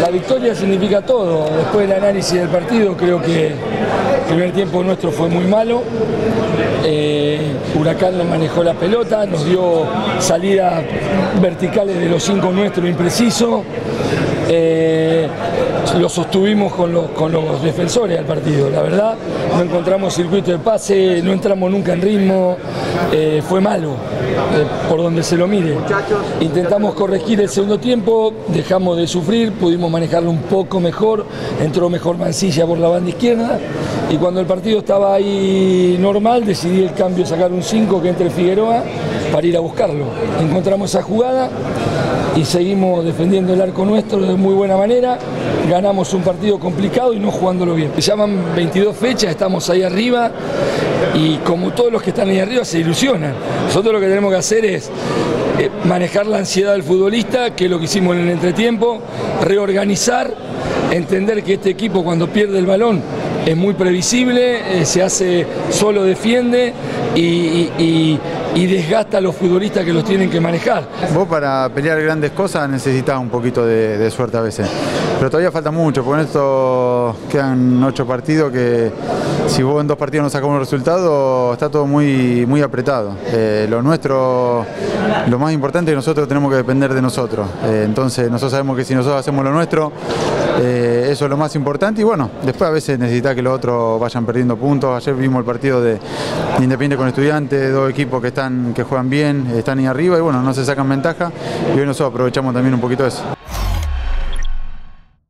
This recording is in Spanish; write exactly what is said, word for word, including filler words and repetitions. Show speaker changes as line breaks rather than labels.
La victoria significa todo. Después del análisis del partido, creo que el primer tiempo nuestro fue muy malo. Eh, Huracán nos manejó la pelota, nos dio salidas verticales de los cinco nuestros imprecisos. Eh, lo sostuvimos con los, con los defensores al partido, la verdad. No encontramos circuito de pase, no entramos nunca en ritmo. Eh, fue malo, eh, por donde se lo mire. Intentamos corregir el segundo tiempo, dejamos de sufrir, pudimos manejarlo un poco mejor, entró mejor Mancilla por la banda izquierda y cuando el partido estaba ahí normal decidí el cambio, sacar un cinco que entre Figueroa para ir a buscarlo. Encontramos esa jugada y seguimos defendiendo el arco nuestro de muy buena manera. Ganamos un partido complicado y no jugándolo bien. Se llaman veintidós fechas, estamos ahí arriba y como todos los que están ahí arriba se ilusionan. Nosotros lo que tenemos que hacer es eh, manejar la ansiedad del futbolista, que es lo que hicimos en el entretiempo, reorganizar, entender que este equipo cuando pierde el balón es muy previsible, eh, se hace, solo defiende y, y, y, y desgasta a los futbolistas que los tienen que manejar.
Vos para pelear grandes cosas necesitas un poquito de, de suerte a veces, pero todavía falta mucho, porque en esto quedan ocho partidos que si vos en dos partidos no sacas un resultado está todo muy, muy apretado. Eh, lo nuestro, lo más importante es que nosotros tenemos que depender de nosotros, eh, entonces nosotros sabemos que si nosotros hacemos lo nuestro, eh, eso es lo más importante y bueno, después a veces necesitas que los otros vayan perdiendo puntos. Ayer vimos el partido de Independiente con Estudiantes, dos equipos que están que juegan bien, están ahí arriba y bueno, no se sacan ventaja y hoy nosotros aprovechamos también un poquito eso.